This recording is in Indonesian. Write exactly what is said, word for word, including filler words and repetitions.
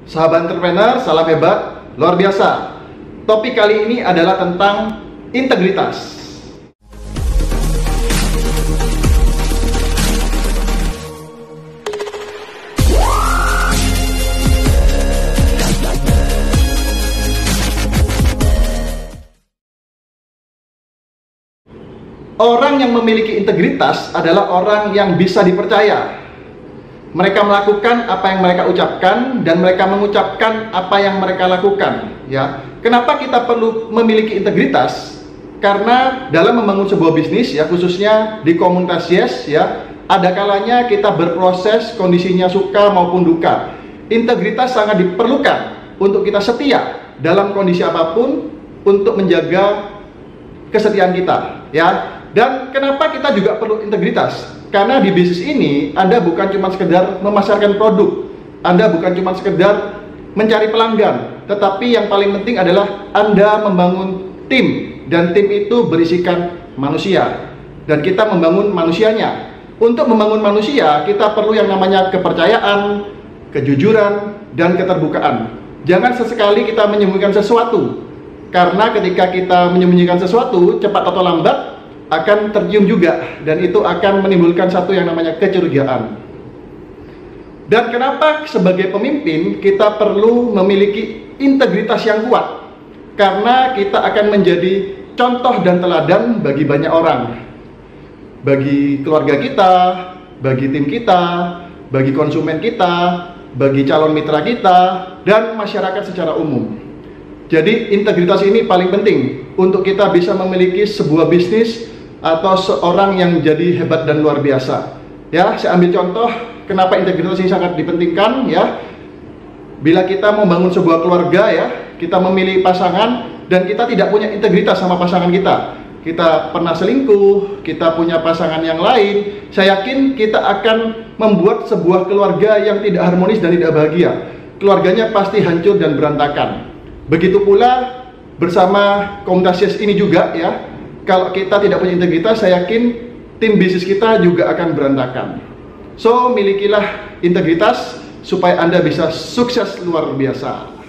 Sahabat entrepreneur, salam hebat, luar biasa. Topik kali ini adalah tentang integritas. Orang yang memiliki integritas adalah orang yang bisa dipercaya. Mereka melakukan apa yang mereka ucapkan dan mereka mengucapkan apa yang mereka lakukan. Ya, kenapa kita perlu memiliki integritas? Karena dalam membangun sebuah bisnis, ya khususnya di komunitas Yes, ya ada kalanya kita berproses kondisinya suka maupun duka. Integritas sangat diperlukan untuk kita setia dalam kondisi apapun untuk menjaga kesetiaan kita. Ya, dan kenapa kita juga perlu integritas? Karena di bisnis ini Anda bukan cuma sekedar memasarkan produk, Anda bukan cuma sekedar mencari pelanggan, tetapi yang paling penting adalah Anda membangun tim, dan tim itu berisikan manusia, dan kita membangun manusianya. Untuk membangun manusia, kita perlu yang namanya kepercayaan, kejujuran, dan keterbukaan. Jangan sesekali kita menyembunyikan sesuatu, karena ketika kita menyembunyikan sesuatu, cepat atau lambat akan tercium juga, dan itu akan menimbulkan satu yang namanya kecurigaan. Dan kenapa sebagai pemimpin kita perlu memiliki integritas yang kuat? Karena kita akan menjadi contoh dan teladan bagi banyak orang, bagi keluarga kita, bagi tim kita, bagi konsumen kita, bagi calon mitra kita, dan masyarakat secara umum. Jadi integritas ini paling penting untuk kita bisa memiliki sebuah bisnis atau seorang yang jadi hebat dan luar biasa. Ya, saya ambil contoh kenapa integritas ini sangat dipentingkan. Ya, bila kita membangun sebuah keluarga, ya kita memilih pasangan dan kita tidak punya integritas sama pasangan kita, kita pernah selingkuh, kita punya pasangan yang lain, saya yakin kita akan membuat sebuah keluarga yang tidak harmonis dan tidak bahagia. Keluarganya pasti hancur dan berantakan. Begitu pula bersama komunitas Yes ini juga, ya. Kalau kita tidak punya integritas, saya yakin tim bisnis kita juga akan berantakan. So, milikilah integritas supaya Anda bisa sukses luar biasa.